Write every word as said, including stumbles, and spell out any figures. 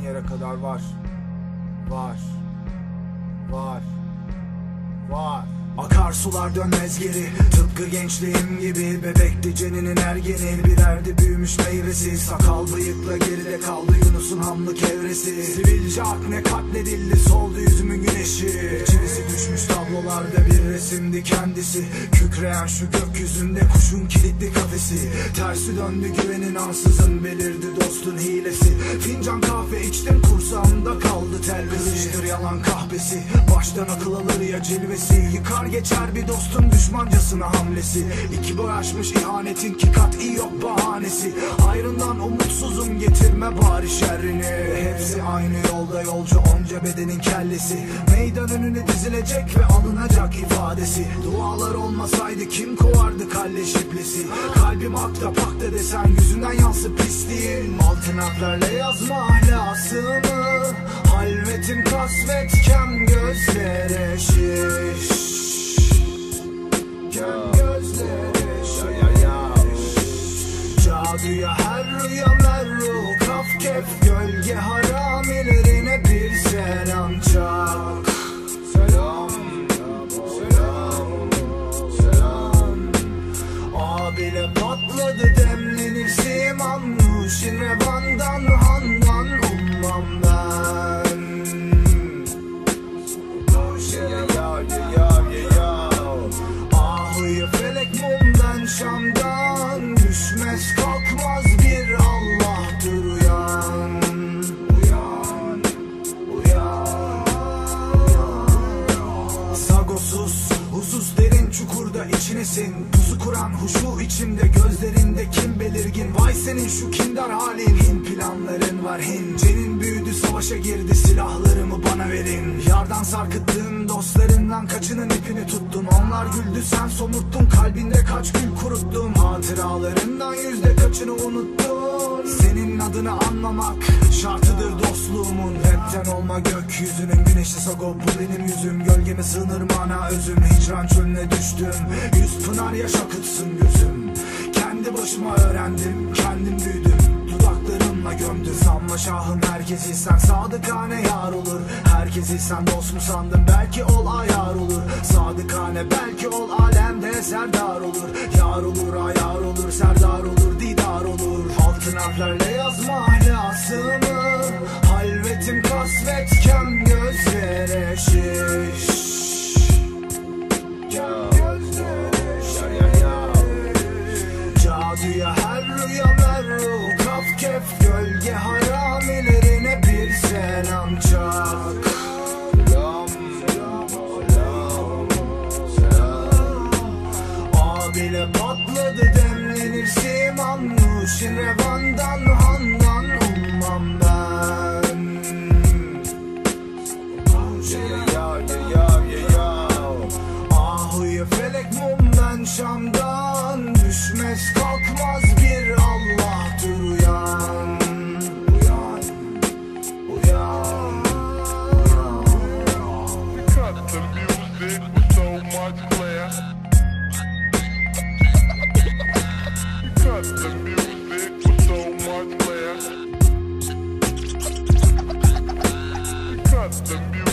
istediğin yere kadar var. Var. Var. Var. Akarsular dönmez geri, tıpkı gençliğim gibi. Bebekti ceninin ergeni, birerdi büyümüş meyvesi. Sakal bıyıkla geride kaldı Yunus'un hamlık evresi. Sivilce akne katledildi, soldu yüzümün güneşi. Çivisi düşmüş tablolarda bir resimdi kendisi. Kükreyen şu gökyüzünde kuşun kilitli kafesi. Tersi döndü güvenin ansızın, belirdi dostun hilesi. Fincan kahve içtim, kursağımda kaldı telvesi. Kırıştır yalan kahvesi, baştan akıl alır ya cilvesi. Yıkar geçer bir dostun düşmancasına hamlesi. İki boy aşmış ihanetin ki kat'i yok bahanesi. Hayrından umutsuzum, getirme bari şerrini. Hepsi aynı yolda yolcu, onca bedenin kellesi. Meydan önüne dizilecek ve alınacak ifadesi. Dualar olmasaydı kim kovardı kalle şiplesi. Kalbim akta pakta desen yüzünden yansı pisliğin. Altın harflerle yazma ahlasımı. Halvetim kasvetken gözlere şiş. Kem gözleri şiş. Caduya her rüya merru. Kaf kef gölge haramilerine bir selam çak. Selam, selam, selam. Abile patladı demlenir siman. Nuşin revandan handan ummam ben. Şam'dan düşmez kalkmaz bir Allah'tır uyan. Uyan, uyan, uyan. Sagosuz, huzuz derin çukurda içinesin. Pusu kuran huşu içimde, gözlerinde kim belirgin. Vay senin şu kindar halin. Hin planların var hin. Cenin büyüdü, savaşa girdi, silahlarımı bana verin. Yardan sarkıttığın dostlarından kaçının ipini tuttun. Onlar güldü, sen somurttun, kalbinde kaç gül kuruttun. Hatıralarından yüzde kaçını unuttun. Senin adını anlamak şartıdır dostluğumun. Rapten olma gökyüzünün güneşi Sago, bu benim yüzüm. Gölgeme sığınır mana özüm. Hicran çölüne düştüm, yüz pınar yaş akıtsın gözüm. Kendi başıma öğrendim, kendim büyüdüm. Dudaklarımla gömdüm. Sanma şahım herkesi sen, sadıkane yar olur. Herkesi sen dost mu sandın, belki ol ayar olur. Sadıkane belki ol alemde serdar olur. Yar olur ayar olur, serdar olur, didar olur. Altın harflerle yazma ahlasımı. Halvetim kasvetken gözlere şiş. Caduya her rüya merru. Kaf kef gölge haramilerine bir selam çak. Selam, selam, selam, selam. Abile patladı demlenir siman. Nuşin revandan handan ummam ben. Ahuyu felek mumdan Şam'dan düşmez kalkmaz bir Allah'tır uyan. Uyan, uyan, uyan. Cut the music with so much flair. Cut the music with so much flair. Cut the music.